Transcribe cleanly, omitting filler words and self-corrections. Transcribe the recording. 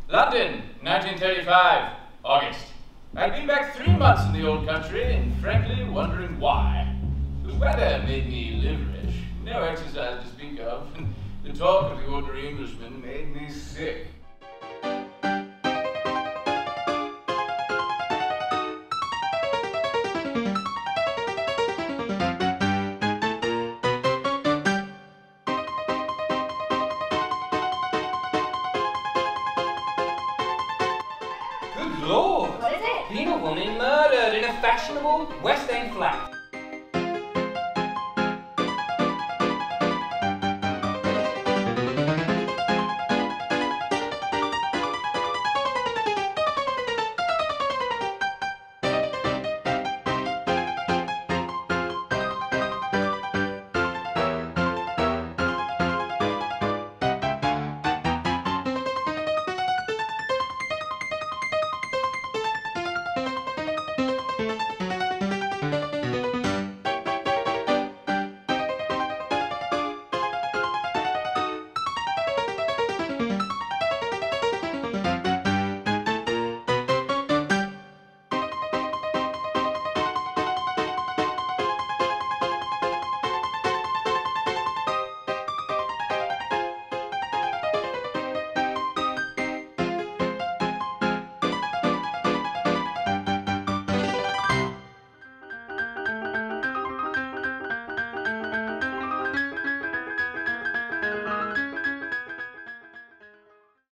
London, 1935, August. I'd been back 3 months in the old country and frankly wondering why. The weather made me liverish, no exercise to speak of, and the talk of the ordinary Englishman made me sick. Good Lord! What is it? Been a woman murdered in a fashionable West End flat.